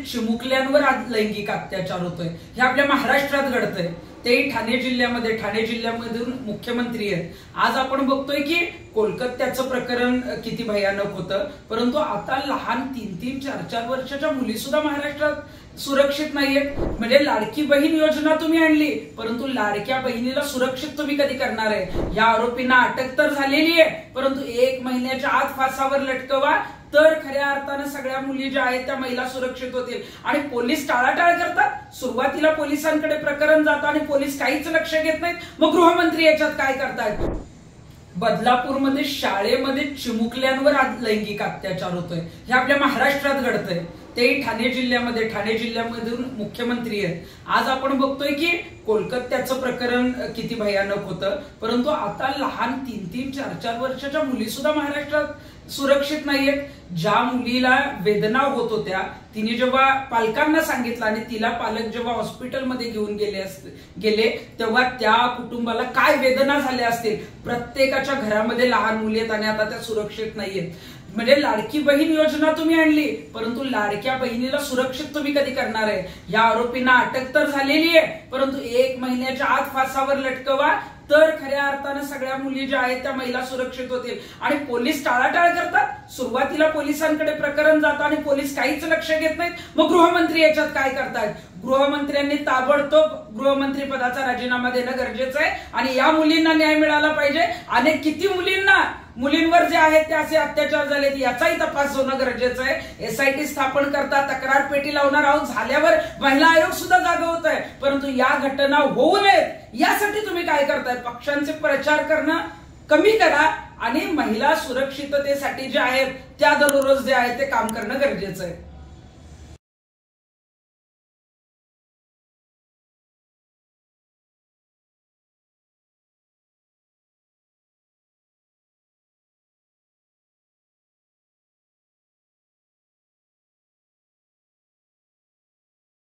चिमुकल्यांवर आज लैंगिक अत्याचार होतोय, हे आपल्या महाराष्ट्रात घडतंय, तेही ठाणे जिल्ह्यामधून मुख्यमंत्री आहेत। आज आपण बघतोय की कोलकात्याचं प्रकरण किती भयानक होतं, परंतु आता लहान 3-3, 4-4 वर्षाच्या मुली सुद्धा महाराष्ट्रात सुरक्षित नाहीयेत। म्हणजे लाडकी बहीण योजना तुम्ही आणली, परंतु लाडक्या बहिणीला सुरक्षित तुम्ही कधी करणार आहे? या आरोपींना अटक तर झालेली आहे, परंतु 1 महिन्याच्या आत फासावर लटकवा, तर खऱ्या अर्थानं सगळ्या मुली ज्या आहेत त्या महिला सुरक्षित होतील। आणि पोलीस टाळाटाळ करतात। सुरुवातीला पोलिसांकडे प्रकरण जातं आणि पोलीस काहीच लक्ष घेत नाहीत, मग गृहमंत्री याच्यात काय करतायत? बदलापूरमध्ये शाळेमध्ये चिमुकल्यांवर आज लैंगिक अत्याचार होतोय, हे आपल्या महाराष्ट्रात घडतंय, तेही ठाणे जिल्ह्यामधून मुख्यमंत्री आहेत। आज आपण बघतोय की कोलकात्याचं प्रकरण किती भयानक होतं, परंतु आता लहान 3-3, 4-4 वर्षाच्या मुली सुद्धा महाराष्ट्रात सुरक्षित नाहीयेत। ज्या मुलीला वेदना होत होत्या, तिने जेव्हा पालकांना सांगितलं आणि तिला पालक जेव्हा हॉस्पिटलमध्ये घेऊन गेले तेव्हा त्या कुटुंबाला काय वेदना झाल्या असतील। प्रत्येकाच्या घरामध्ये लहान मुली आहेत आणि आता त्या सुरक्षित नाहीयेत। म्हणजे लाडकी बहीण योजना तुम्ही आणली, परंतु लाडक्या बहिणीला सुरक्षित तुम्ही कधी करणार आहे? या आरोपींना अटक तर झालेली आहे, परंतु 1 महिन्याच्या आत फासावर लटकवा, तर खऱ्या अर्थानं सगळ्या मुली ज्या आहेत त्या महिला सुरक्षित होतील। आणि पोलीस टाळाटाळ करतात। सुरुवातीला पोलिसांकडे प्रकरण जातं आणि पोलीस काहीच लक्ष घेत नाहीत, मग गृहमंत्री याच्यात काय करतायत? गृहमंत्र्यांनी ताबडतोब गृहमंत्री पदाचा राजीनामा देणं गरजेचं आहे आणि या मुलींना न्याय मिळाला पाहिजे। आणि किती मुलींवर जे आहेत ते असे अत्याचार झालेत याचाही तपास होणं गरजेचं आहे। SIT स्थापन करता, तक्रार पेटी लावणार आहोत, झाल्यावर महिला आयोग सुद्धा जागा होत आहे, परंतु या घटना होऊ नयेत यासाठी तुम्ही काय करताय? पक्षांचे प्रचार करणं कमी करा आणि महिला सुरक्षिततेसाठी जे आहेत त्या दररोज जे आहे ते काम करणं गरजेचं आहे।